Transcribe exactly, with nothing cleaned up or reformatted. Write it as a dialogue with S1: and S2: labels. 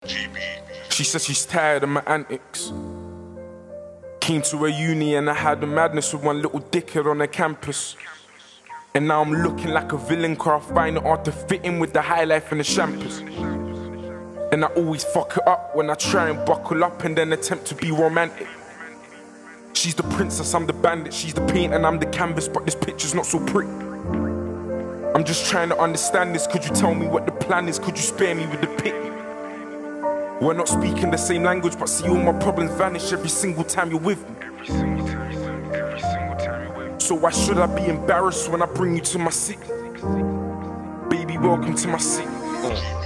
S1: She says she's tired of my antics. Came to a uni and I had a madness with one little dickhead on the campus. And now I'm looking like a villain, cause I find it hard to fit in with the high life and the champers. And I always fuck it up when I try and buckle up and then attempt to be romantic. She's the princess, I'm the bandit. She's the paint and I'm the canvas, but this picture's not so pretty. I'm just trying to understand this. Could you tell me what the plan is? Could you spare me with the pity? We're not speaking the same language, but see all my problems vanish every single time you're with me.
S2: Every single time you're with me, every single time you're with me.
S1: So why should I be embarrassed when I bring you to my city? Baby, welcome to my city. Uh.